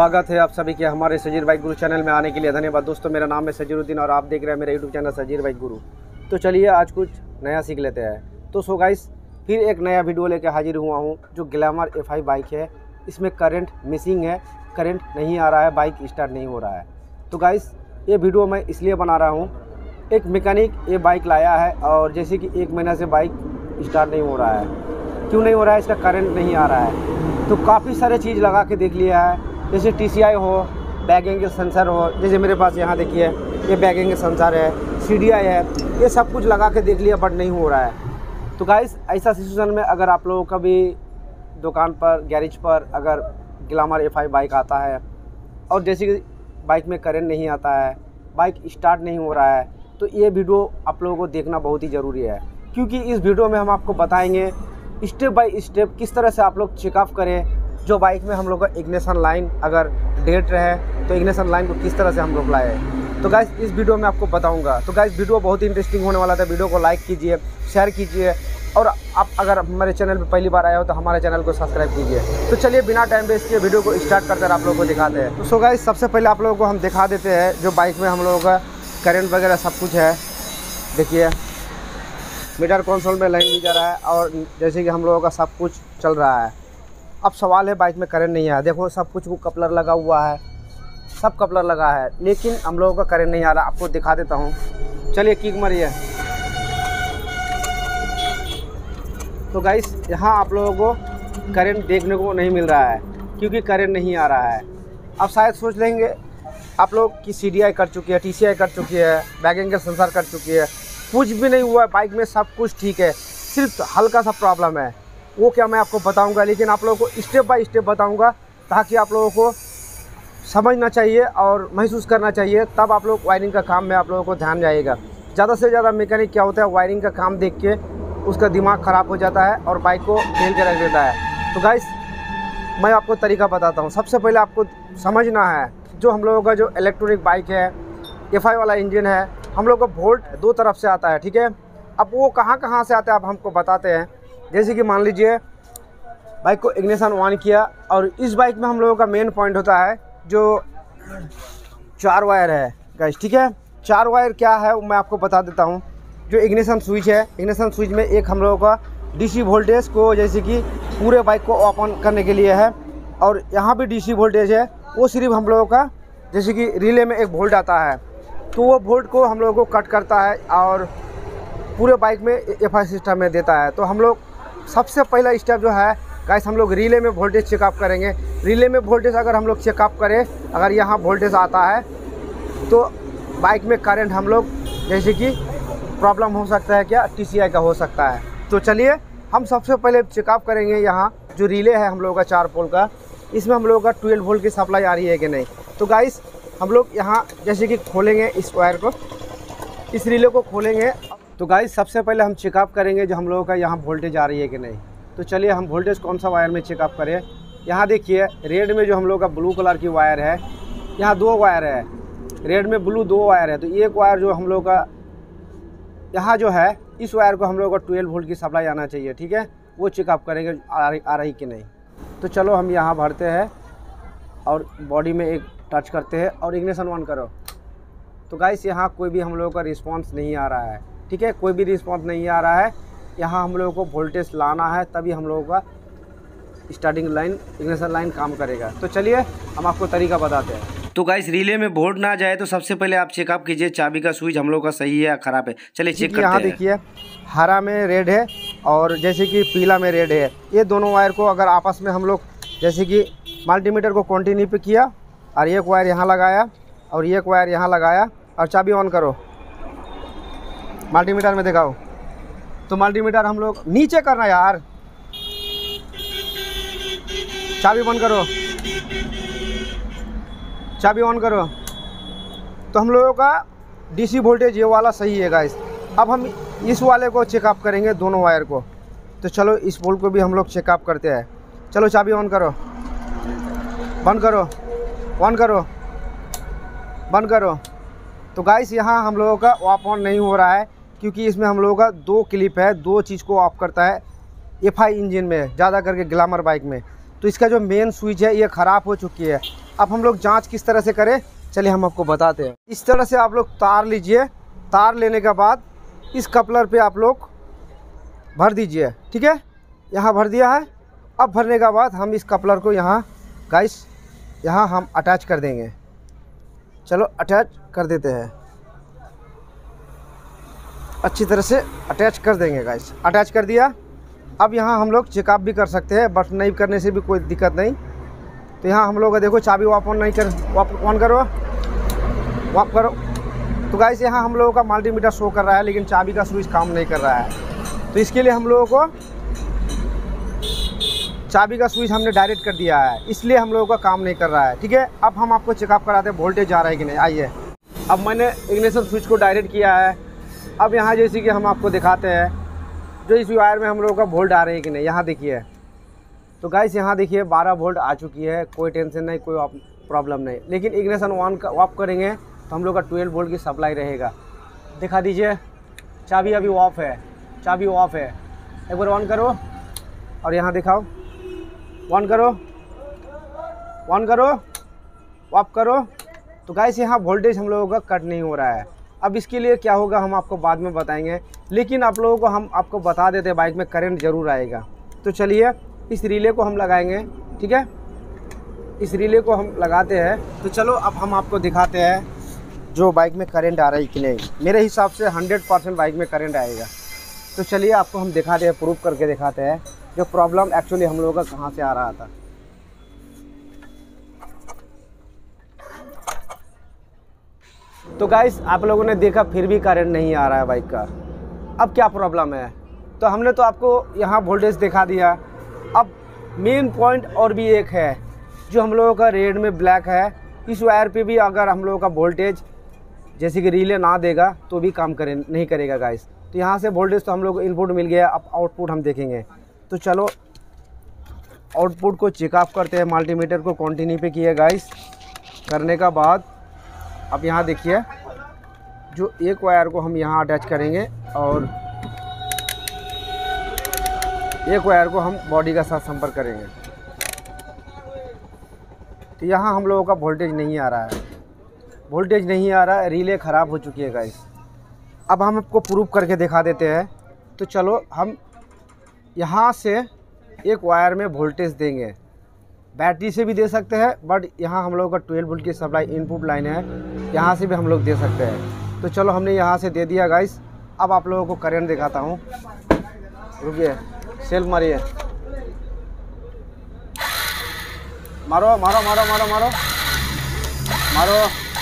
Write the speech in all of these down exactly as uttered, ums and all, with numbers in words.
स्वागत है आप सभी के हमारे सजीर बाइक गुरु चैनल में आने के लिए धन्यवाद। दोस्तों मेरा नाम है सजीरुद्दीन और आप देख रहे हैं मेरा यूट्यूब चैनल सजीर बाइक गुरु। तो चलिए आज कुछ नया सीख लेते हैं। तो सो गाइस फिर एक नया वीडियो लेकर हाजिर हुआ हूँ जो ग्लैमर एफ आई बाइक है। इसमें करंट मिसिंग है, करंट नहीं आ रहा है, बाइक स्टार्ट नहीं हो रहा है। तो गाइस ये वीडियो मैं इसलिए बना रहा हूँ, एक मैकेनिक ये बाइक लाया है और जैसे कि एक महीना से बाइक स्टार्ट नहीं हो रहा है। क्यों नहीं हो रहा है? इसका करंट नहीं आ रहा है। तो काफ़ी सारे चीज़ लगा के देख लिया है, जैसे टी सी आई हो, बैक एंगल सेंसर हो, जैसे मेरे पास यहाँ देखिए ये बैक एंगल सेंसर है, सी डी आई है, ये सब कुछ लगा के देख लिया बट नहीं हो रहा है। तो गाइस ऐसा सिचुएशन में अगर आप लोगों का भी दुकान पर गैरेज पर अगर ग्लैमर एफ आई बाइक आता है और जैसे कि बाइक में करंट नहीं आता है, बाइक स्टार्ट नहीं हो रहा है, तो ये वीडियो आप लोगों को देखना बहुत ही ज़रूरी है। क्योंकि इस वीडियो में हम आपको बताएंगे स्टेप बाय स्टेप किस तरह से आप लोग चेकअप करें। जो बाइक में हम लोग का इग्निशन लाइन अगर डेट रहे तो इग्निशन लाइन को किस तरह से हम लोग लाए, तो गाइस इस वीडियो में आपको बताऊंगा। तो गाइस वीडियो बहुत ही इंटरेस्टिंग होने वाला था। वीडियो को लाइक कीजिए, शेयर कीजिए और आप अगर हमारे चैनल पर पहली बार आए हो तो हमारे चैनल को सब्सक्राइब कीजिए। तो चलिए बिना टाइम वेस्ट किए वीडियो को स्टार्ट करकर आप लोगों को दिखाते हैं। तो सो गाइस सबसे पहले आप लोगों को हम दिखा देते हैं जो बाइक में हम लोगों का करंट वगैरह सब कुछ है। देखिए मीटर कंसोल में लाइन भी जा रहा है और जैसे कि हम लोगों का सब कुछ चल रहा है। अब सवाल है बाइक में करंट नहीं आया, देखो सब कुछ को कपलर लगा हुआ है, सब कपलर लगा है, लेकिन हम लोगों का करंट नहीं आ रहा। आपको दिखा देता हूँ, चलिए किक मारिए। तो गाइस यहाँ आप लोगों को करंट देखने को नहीं मिल रहा है क्योंकि करंट नहीं आ रहा है। अब शायद सोच लेंगे आप लोग कि सी डी आई कट चुकी है, टी सी आई कट चुकी है, बैक एंगल सेंसर कट चुकी है, कुछ भी नहीं हुआ है। बाइक में सब कुछ ठीक है, सिर्फ हल्का सा प्रॉब्लम है, वो क्या मैं आपको बताऊंगा। लेकिन आप लोगों को स्टेप बाय स्टेप बताऊंगा ताकि आप लोगों को समझना चाहिए और महसूस करना चाहिए, तब आप लोग वायरिंग का काम में आप लोगों को ध्यान जाएगा। ज़्यादा से ज़्यादा मैकेनिक क्या होता है, वायरिंग का काम देख के उसका दिमाग ख़राब हो जाता है और बाइक को फेल के रख देता है। तो गाइस मैं आपको तरीका बताता हूँ। सबसे पहले आपको समझना है जो हम लोगों का जो इलेक्ट्रॉनिक बाइक है, एफ आई वाला इंजन है, हम लोग का वोल्ट दो तरफ से आता है, ठीक है। अब वो कहाँ कहाँ से आता है आप हमको बताते हैं। जैसे कि मान लीजिए बाइक को इग्निशन ऑन किया और इस बाइक में हम लोगों का मेन पॉइंट होता है जो चार वायर है गाइस, ठीक है। चार वायर क्या है वो मैं आपको बता देता हूँ। जो इग्निशन स्विच है, इग्निशन स्विच में एक हम लोगों का डीसी वोल्टेज को जैसे कि पूरे बाइक को ओपन करने के लिए है और यहाँ भी डीसी वोल्टेज है, वो सिर्फ हम लोगों का जैसे कि रिले में एक वोल्ट आता है तो वो वोल्ट को हम लोगों को कट करता है और पूरे बाइक में एफ आई सिस्टम में देता है। तो हम लोग सबसे पहला स्टेप जो है गाइस, हम लोग रिले में वोल्टेज चेकअप करेंगे। रिले में वोल्टेज अगर हम लोग चेकअप करें, अगर यहाँ वोल्टेज आता है तो बाइक में करंट हम लोग जैसे कि प्रॉब्लम हो सकता है, क्या टी सी आई का हो सकता है। तो चलिए हम सबसे पहले चेकअप करेंगे यहाँ जो रिले है हम लोगों का चार पोल का, इसमें हम लोगों का ट्वेल्व वोल्ट की सप्लाई आ रही है कि नहीं। तो गाइस हम लोग यहाँ जैसे कि खोलेंगे इस वायर को, इस रिले को खोलेंगे। तो गाइस सबसे पहले हम चेकअप करेंगे जो हम लोगों का यहाँ वोल्टेज आ रही है कि नहीं। तो चलिए हम वोल्टेज कौन सा वायर में चेकअप करें। यहाँ देखिए रेड में जो हम लोग का ब्लू कलर की वायर है, यहाँ दो वायर है, रेड में ब्लू दो वायर है। तो एक वायर जो हम लोग का यहाँ जो है इस वायर को हम लोग का ट्वेल्व वोल्ट की सप्लाई आना चाहिए, ठीक है। वो चेकअप करेंगे आ रही आ रही कि नहीं। तो चलो हम यहाँ भरते हैं और बॉडी में एक टच करते हैं और इग्निशन ऑन करो। तो गाइस यहाँ कोई भी हम लोगों का रिस्पांस नहीं आ रहा है, ठीक है, कोई भी रिस्पांस नहीं आ रहा है। यहाँ हम लोगों को वोल्टेज लाना है तभी हम लोगों का स्टार्टिंग लाइन इग्निशन लाइन काम करेगा। तो चलिए हम आपको तरीका बताते हैं। तो गाइस रिले में वोल्ट ना जाए तो सबसे पहले आप चेकअप कीजिए चाबी का स्विच हम लोग का सही है या ख़राब है। चलिए चेक करते हैं। यहाँ देखिए हरा में रेड है और जैसे कि पीला में रेड है। ये दोनों वायर को अगर आपस में हम लोग जैसे कि मल्टीमीटर को कंटिन्यू पे किया और एक वायर यहाँ लगाया और एक वायर यहाँ लगाया और चाबी ऑन करो, मल्टीमीटर में दिखाओ। तो मल्टीमीटर हम लोग नीचे करना यार, चाबी बंद करो, चाबी ऑन करो। तो हम लोगों का डीसी वोल्टेज ये वाला सही है गाइस। अब हम इस वाले को चेकअप करेंगे दोनों वायर को। तो चलो इस पोल को भी हम लोग चेकअप करते हैं। चलो चाबी ऑन करो, बंद करो, ऑन करो, बंद करो। तो गाइस यहाँ हम लोगों का ऑफ ऑन नहीं हो रहा है क्योंकि इसमें हम लोगों का दो क्लिप है, दो चीज़ को ऑफ करता है एफ आई इंजन में, ज़्यादा करके ग्लैमर बाइक में। तो इसका जो मेन स्विच है ये ख़राब हो चुकी है। अब हम लोग जांच किस तरह से करें, चलिए हम आपको बताते हैं। इस तरह से आप लोग तार लीजिए, तार लेने के बाद इस कपलर पे आप लोग भर दीजिए, ठीक है। यहाँ भर दिया है। अब भरने के बाद हम इस कपलर को यहाँ गाइस यहाँ हम अटैच कर देंगे। चलो अटैच कर देते हैं, अच्छी तरह से अटैच कर देंगे गाइस। अटैच कर दिया। अब यहाँ हम लोग चेकअप भी कर सकते हैं, बट नहीं करने से भी कोई दिक्कत नहीं। तो यहाँ हम लोग का देखो चाबी वाप ऑन नहीं कर, वाप ऑन करो, वाप करो। तो गाइस यहाँ हम लोगों का मल्टीमीटर शो कर रहा है लेकिन चाबी का स्विच काम नहीं कर रहा है। तो इसके लिए हम लोगों को चाबी का स्विच हमने डायरेक्ट कर दिया है, इसलिए हम लोगों का काम नहीं कर रहा है, ठीक है। अब हम आपको चेकअप कराते हैं वोल्टेज आ रहा है कि नहीं। आइए, अब मैंने इग्निशन स्विच को डायरेक्ट किया है। अब यहाँ जैसे कि हम आपको दिखाते हैं जो इस वायर में हम लोगों का वोल्ट आ रही है कि नहीं। यहाँ देखिए, तो गाइस यहाँ देखिए बारह वोल्ट आ चुकी है, कोई टेंशन नहीं, कोई प्रॉब्लम नहीं। लेकिन इग्निशन ऑन ऑफ करेंगे तो हम लोग का ट्वेल्व वोल्ट की सप्लाई रहेगा। दिखा दीजिए, चाबी अभी ऑफ है, चाबी ऑफ है। एक बार ऑन करो और यहाँ दिखाओ, ऑन करो, ऑन करो, ऑफ करो। तो गाइस यहाँ वोल्टेज हम लोगों का कट नहीं हो रहा है। अब इसके लिए क्या होगा हम आपको बाद में बताएंगे, लेकिन आप लोगों को हम आपको बता देते हैं बाइक में करंट ज़रूर आएगा। तो चलिए इस रिले को हम लगाएंगे, ठीक है। इस रिले को हम लगाते हैं। तो चलो अब हम आपको दिखाते हैं जो बाइक में करंट आ रहा है कि नहीं। मेरे हिसाब से हंड्रेड परसेंट बाइक में करंट आएगा। तो चलिए आपको हम दिखाते हैं, प्रूफ करके दिखाते हैं जो प्रॉब्लम एक्चुअली हम लोगों का कहाँ से आ रहा था। तो गाइस आप लोगों ने देखा फिर भी करंट नहीं आ रहा है बाइक का। अब क्या प्रॉब्लम है, तो हमने तो आपको यहाँ वोल्टेज दिखा दिया। अब मेन पॉइंट और भी एक है जो हम लोगों का रेड में ब्लैक है। इस वायर पे भी अगर हम लोगों का वोल्टेज जैसे कि रिले ना देगा तो भी काम करे नहीं करेगा गाइस। तो यहाँ से वोल्टेज तो हम लोग को इनपुट मिल गया, अब आउटपुट हम देखेंगे। तो चलो आउटपुट को चेकअप करते हैं। मल्टीमीटर को कंटिन्यू पे किए गाइस। करने का बाद अब यहाँ देखिए जो एक वायर को हम यहाँ अटैच करेंगे और एक वायर को हम बॉडी का साथ संपर्क करेंगे। तो यहाँ हम लोगों का वोल्टेज नहीं आ रहा है, वोल्टेज नहीं आ रहा है, रिले ख़राब हो चुकी है गाइस। अब हम आपको प्रूफ करके दिखा देते हैं। तो चलो हम यहाँ से एक वायर में वोल्टेज देंगे, बैटरी से भी दे सकते हैं, बट यहाँ हम लोगों का ट्वेल्व वोल्ट की सप्लाई इनपुट लाइन है, यहाँ से भी हम लोग दे सकते हैं। तो चलो हमने यहाँ से दे दिया गाइस। अब आप लोगों को करंट दिखाता हूँ, रुकिए, सेल्फ मारिए, मारो मारो मारो मारो मारो मारो,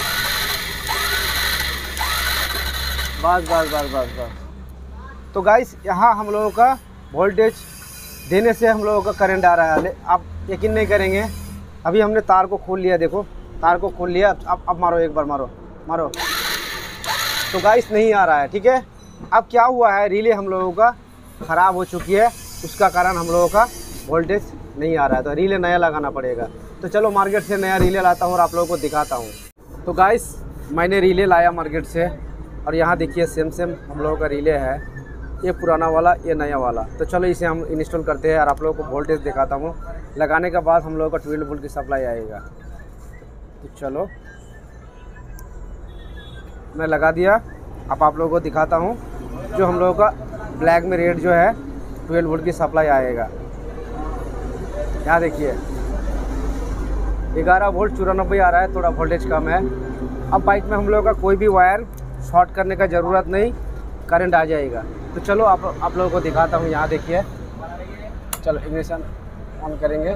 बस बस बस बस बस। तो गाइस यहाँ हम लोगों का वोल्टेज देने से हम लोगों का करंट आ रहा है। आप यकीन नहीं करेंगे, अभी हमने तार को खोल लिया, देखो तार को खोल लिया। अब अब मारो, एक बार मारो मारो। तो गाइस नहीं आ रहा है, ठीक है। अब क्या हुआ है, रिले हम लोगों का ख़राब हो चुकी है, उसका कारण हम लोगों का वोल्टेज नहीं आ रहा है। तो रिले नया लगाना पड़ेगा। तो चलो मार्केट से नया रिले लाता हूँ और आप लोगों को दिखाता हूँ। तो गाइस मैंने रिले लाया मार्केट से और यहाँ देखिए सेम सेम हम लोगों का रिले है, ये पुराना वाला, ये नया वाला। तो चलो इसे हम इंस्टॉल करते हैं और आप लोगों को वोल्टेज दिखाता हूँ। लगाने के बाद हम लोगों का ट्वेल्व वोल्ट की सप्लाई आएगा। तो चलो मैं लगा दिया। अब आप लोगों को दिखाता हूँ जो हम लोगों का ब्लैक में रेड जो है ट्वेल्व वोल्ट की सप्लाई आएगा। यहाँ देखिए ग्यारह वोल्ट चौरानबे आ रहा है, थोड़ा वोल्टेज कम है। अब बाइक में हम लोगों का कोई भी वायर शॉर्ट करने का ज़रूरत नहीं, करंट आ जाएगा। तो चलो आप आप लोगों को दिखाता हूँ। यहाँ देखिए, चलो इग्निशन ऑन करेंगे।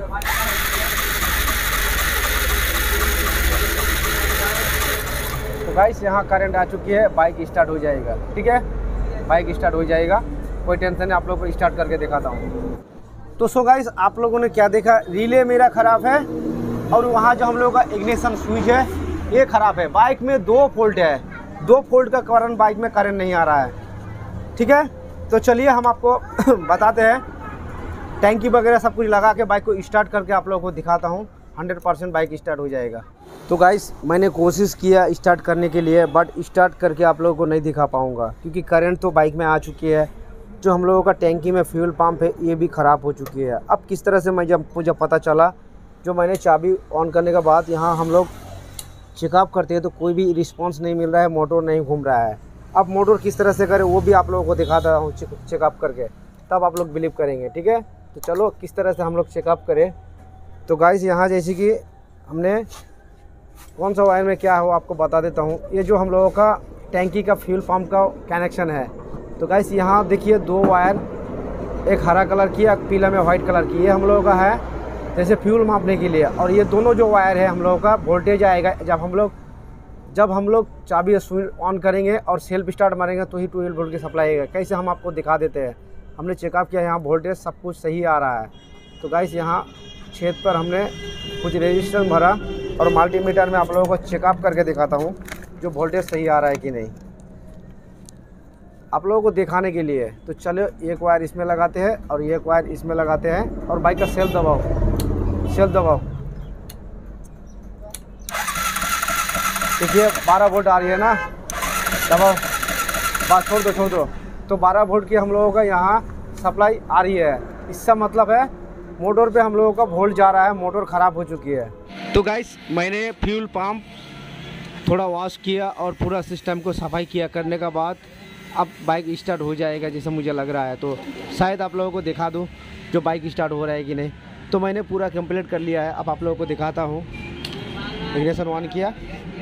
तो गाइस यहाँ करंट आ चुकी है, बाइक स्टार्ट हो जाएगा, ठीक है, बाइक स्टार्ट हो जाएगा, कोई टेंशन नहीं। आप लोगों को स्टार्ट करके दिखाता हूँ। तो सो गाइस आप लोगों ने क्या देखा, रिले मेरा ख़राब है और वहाँ जो हम लोगों का इग्निशन स्विच है ये ख़राब है। बाइक में दो फॉल्ट है, दो फॉल्ट का कारण बाइक में करंट नहीं आ रहा है, ठीक है। तो चलिए हम आपको बताते हैं, टैंकी वगैरह सब कुछ लगा के बाइक को स्टार्ट करके आप लोगों को दिखाता हूँ। हंड्रेड परसेंट बाइक स्टार्ट हो जाएगा। तो गाइस मैंने कोशिश किया स्टार्ट करने के लिए, बट स्टार्ट करके आप लोगों को नहीं दिखा पाऊँगा क्योंकि करंट तो बाइक में आ चुकी है। जो हम लोगों का टैंकी में फ्यूल पंप है ये भी ख़राब हो चुकी है। अब किस तरह से मैं जब मुझे पता चला, जो मैंने चाबी ऑन करने के बाद यहाँ हम लोग चेकअप करते हैं तो कोई भी रिस्पांस नहीं मिल रहा है, मोटर नहीं घूम रहा है। अब मोटर किस तरह से करें वो भी आप लोगों को दिखाता हूँ चेकअप करके, तब आप लोग बिलीव करेंगे। ठीक है, तो चलो किस तरह से हम लोग चेकअप करें। तो गाइस यहाँ जैसे कि हमने कौन सा वायर में क्या है वो आपको बता देता हूँ। ये जो हम लोगों का टैंकी का फ्यूल पंप का कनेक्शन है, तो गाइस यहाँ देखिए दो वायर, एक हरा कलर की एक पीला में वाइट कलर की, ये हम लोगों का है जैसे फ्यूल मापने के लिए। और ये दोनों जो वायर है हम लोगों का वोल्टेज आएगा जब हम लोग जब हम लोग चाबी स्विच ऑन करेंगे और सेल्फ स्टार्ट मारेंगे तो ही ट्वेल्व वोल्ट की सप्लाई आएगा। कैसे हम आपको दिखा देते हैं। हमने चेकअप किया, यहाँ वोल्टेज सब कुछ सही आ रहा है। तो गाइस यहाँ छेद पर हमने कुछ रेजिस्टेंस भरा और मल्टीमीटर में आप लोगों को चेकअप करके दिखाता हूँ जो वोल्टेज सही आ रहा है कि नहीं, आप लोगों को दिखाने के लिए। तो चलो एक वायर इसमें लगाते हैं और एक वायर इसमें लगाते हैं और बाइक का सेल्फ दबाओ, सेल्फ दबाओ। देखिए बारह वोल्ट आ रही है ना, दबाओ, बस छोड़ दो छोड़ दो। तो बारह वोल्ट की हम लोगों का यहाँ सप्लाई आ रही है। इसका मतलब है मोटर पे हम लोगों का वोल्ट जा रहा है, मोटर ख़राब हो चुकी है। तो गाइस मैंने फ्यूल पंप थोड़ा वॉश किया और पूरा सिस्टम को सफाई किया करने के बाद अब बाइक स्टार्ट हो जाएगा जैसे मुझे लग रहा है। तो शायद आप लोगों को दिखा दूँ जो बाइक स्टार्ट हो रहा है कि नहीं। तो मैंने पूरा कंप्लीट कर लिया है, अब आप लोगों को दिखाता हूँ। इग्निशन ऑन किया,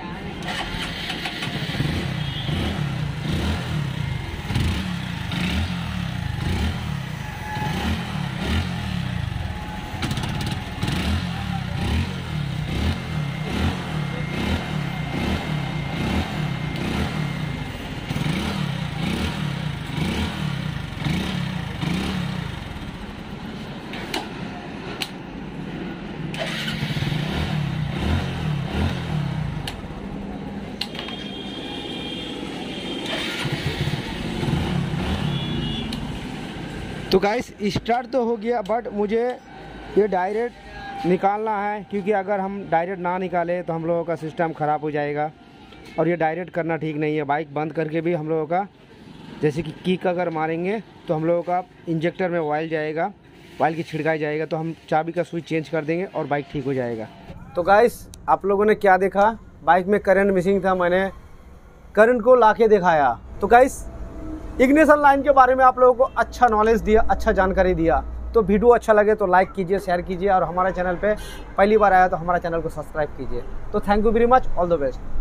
तो गाइस स्टार्ट तो हो गया, बट मुझे ये डायरेक्ट निकालना है, क्योंकि अगर हम डायरेक्ट ना निकालें तो हम लोगों का सिस्टम ख़राब हो जाएगा और ये डायरेक्ट करना ठीक नहीं है। बाइक बंद करके भी हम लोगों का जैसे कि किक अगर मारेंगे तो हम लोगों का इंजेक्टर में ऑयल जाएगा, ऑयल की छिड़काई जाएगा, तो हम चाबी का स्विच चेंज कर देंगे और बाइक ठीक हो जाएगा। तो गाइस आप लोगों ने क्या देखा, बाइक में करंट मिसिंग था, मैंने करंट को ला के दिखाया। तो गाइस इग्निशन लाइन के बारे में आप लोगों को अच्छा नॉलेज दिया, अच्छा जानकारी दिया। तो वीडियो अच्छा लगे तो लाइक कीजिए, शेयर कीजिए और हमारे चैनल पे पहली बार आया तो हमारा चैनल को सब्सक्राइब कीजिए। तो thank you very much, all the best.